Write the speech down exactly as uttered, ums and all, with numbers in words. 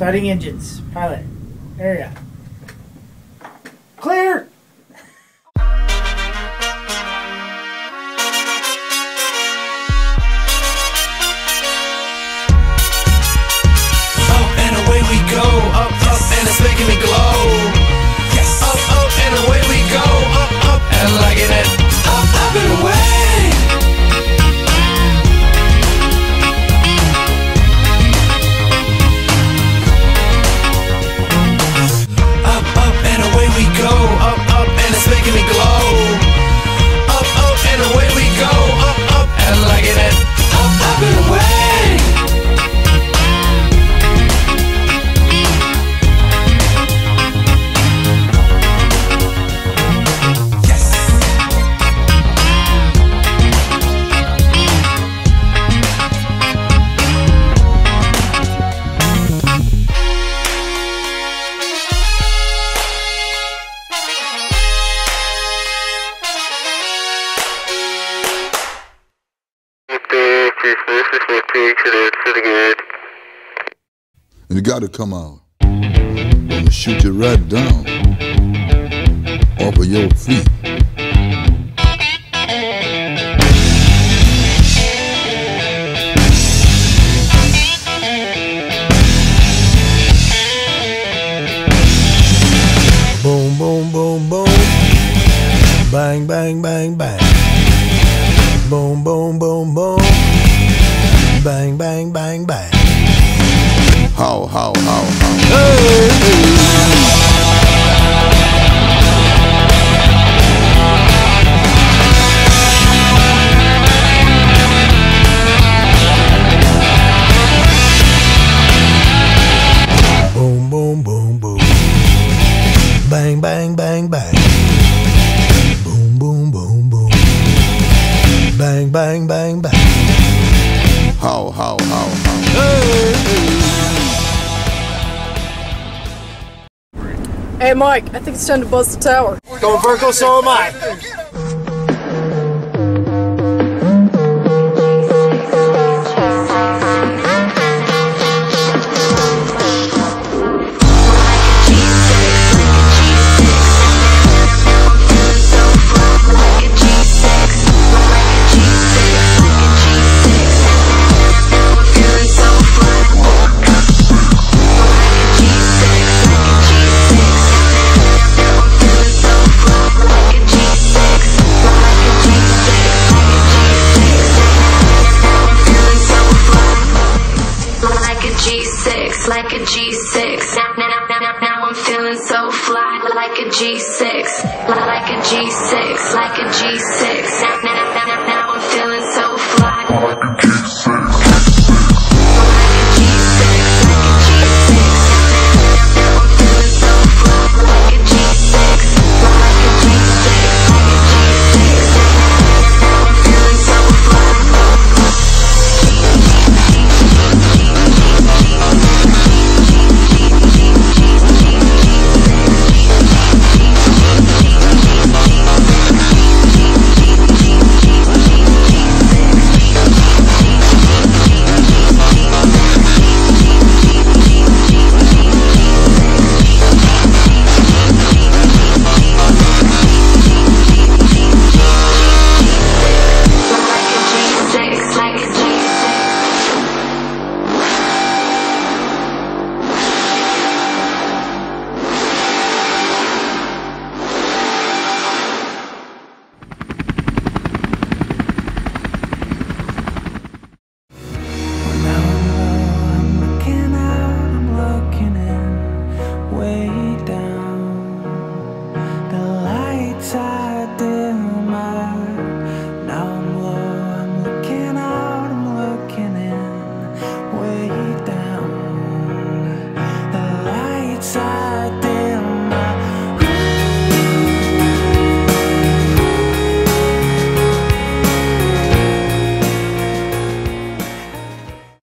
Starting engines. Pilot. Area. Clear! Go up, up, and it's making me glow. Yes. Up, up, and away we go. Up, up, and liking it. Up, up, and away. Up, up, and away we go. Up, up, and it's making me glow. Up, up, and away we go. Up, up, and liking it. Up, up, and away. And you got to come out and shoot you right down off of your feet. Boom, boom, boom, boom. Bang, bang, bang, bang. Boom, boom, boom, boom. Bang, bang, bang, bang. How, how, how, how. Hey, hey. Boom, boom, boom, boom. Bang, bang, bang, bang. Boom, boom, boom, boom. Bang, bang, bang, bang. How, how, how, how. Hey, hey. Hey Mike, I think it's time to buzz the tower. Going vertical, so am I. Like a G six, now, now, now, now, now I'm feeling so fly. Like a G six, like a G six, like a G six. Now, now, now, now, now I'm feeling so fly. Like a G six. Side.